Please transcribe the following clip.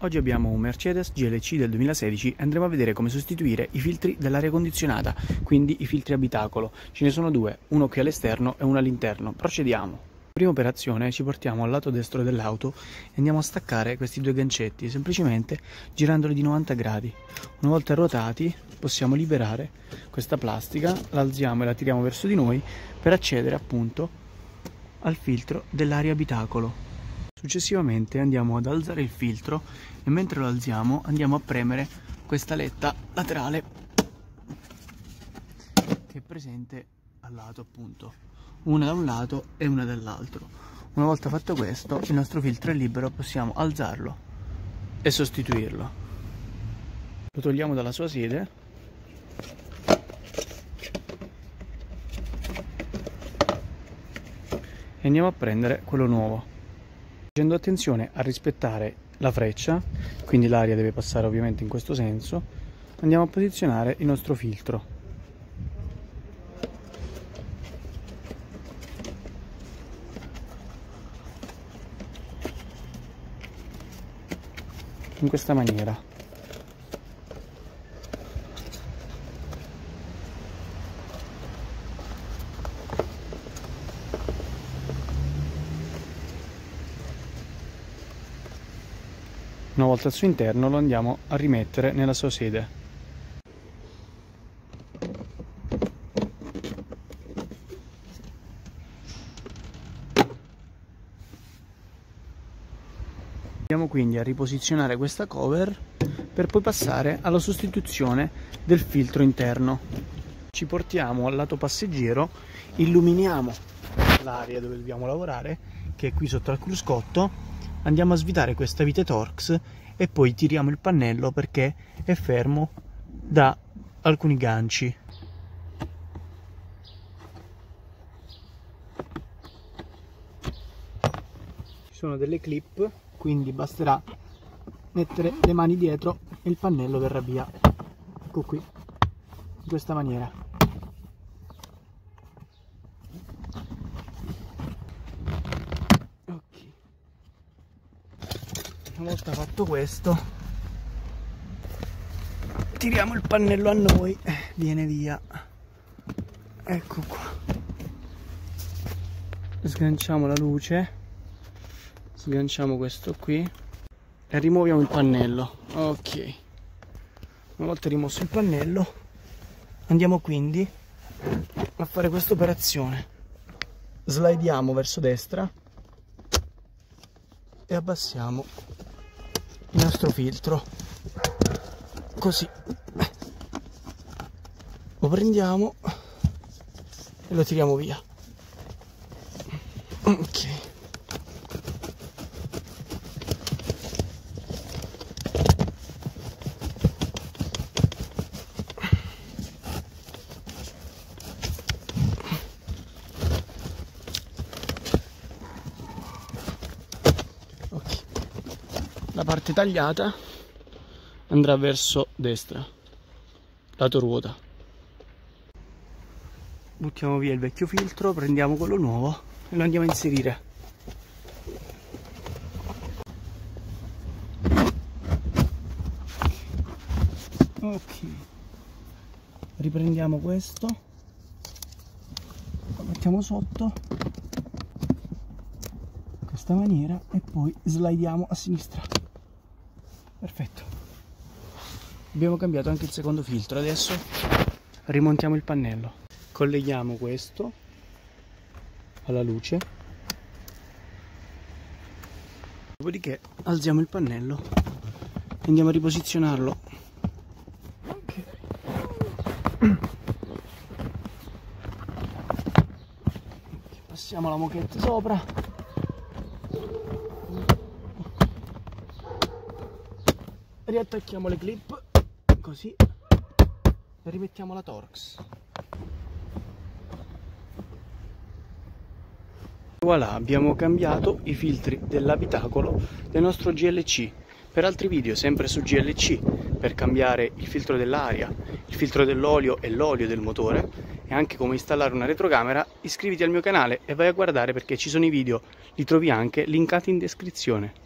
Oggi abbiamo un Mercedes GLC del 2016 e andremo a vedere come sostituire i filtri dell'aria condizionata, quindi i filtri abitacolo. Ce ne sono due, uno qui all'esterno e uno all'interno. Procediamo. Prima operazione ci portiamo al lato destro dell'auto e andiamo a staccare questi due gancetti, semplicemente girandoli di 90 gradi. Una volta ruotati possiamo liberare questa plastica, la alziamo e la tiriamo verso di noi per accedere appunto al filtro dell'aria abitacolo. Successivamente andiamo ad alzare il filtro e mentre lo alziamo andiamo a premere questa letta laterale che è presente al lato appunto, una da un lato e una dall'altro. Una volta fatto questo il nostro filtro è libero, possiamo alzarlo e sostituirlo. Lo togliamo dalla sua sede e andiamo a prendere quello nuovo. Facendo attenzione a rispettare la freccia, quindi l'aria deve passare ovviamente in questo senso, andiamo a posizionare il nostro filtro. In questa maniera. Una volta al suo interno lo andiamo a rimettere nella sua sede. Andiamo quindi a riposizionare questa cover per poi passare alla sostituzione del filtro interno. Ci portiamo al lato passeggero, illuminiamo l'area dove dobbiamo lavorare, che è qui sotto al cruscotto. Andiamo a svitare questa vite Torx e poi tiriamo il pannello perché è fermo da alcuni ganci. Ci sono delle clip, quindi basterà mettere le mani dietro e il pannello verrà via. Ecco qui, in questa maniera. Una volta fatto questo tiriamo il pannello a noi, viene via, ecco qua, sganciamo la luce, sganciamo questo qui e rimuoviamo il pannello. Ok, una volta rimosso il pannello andiamo quindi a fare questa operazione, slidiamo verso destra e abbassiamo il nostro filtro, così lo prendiamo e lo tiriamo via. Ok, la parte tagliata andrà verso destra, lato ruota. Buttiamo via il vecchio filtro, prendiamo quello nuovo e lo andiamo a inserire. Ok, riprendiamo questo, lo mettiamo sotto in questa maniera e poi slidiamo a sinistra. Perfetto, abbiamo cambiato anche il secondo filtro. Adesso rimontiamo il pannello, colleghiamo questo alla luce, dopodiché alziamo il pannello e andiamo a riposizionarlo. Okay. Passiamo la moquette sopra. Riattacchiamo le clip così e rimettiamo la Torx. Voilà, abbiamo cambiato i filtri dell'abitacolo del nostro GLC. Per altri video sempre su GLC, per cambiare il filtro dell'aria, il filtro dell'olio e l'olio del motore e anche come installare una retrocamera, iscriviti al mio canale e vai a guardare perché ci sono i video, li trovi anche linkati in descrizione.